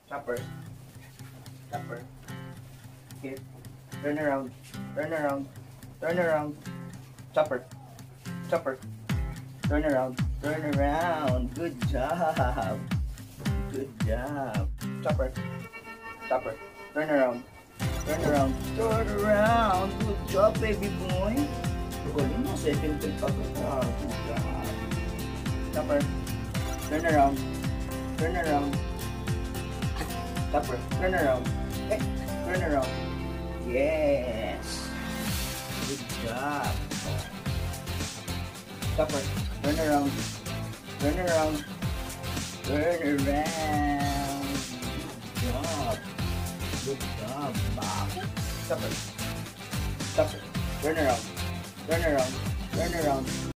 Chopper. Chopper. Hit. Turn around. Turn around. Turn around. Chopper. Chopper. Turn around. Turn around. Good job. Good job. Chopper. Chopper. Turn around. Turn around. Turn around. Good job, baby boy. Galing mo. Second time pa ka. Good job. Chopper. Turn around. Turn around. Chopper. Turn around. Hey. Turn around. Yes. Good job. Chopper. Turn around. Turn around. Turn around. Good job. Good job. Back. Chopper. Chopper. Turn around. Turn around. Turn around.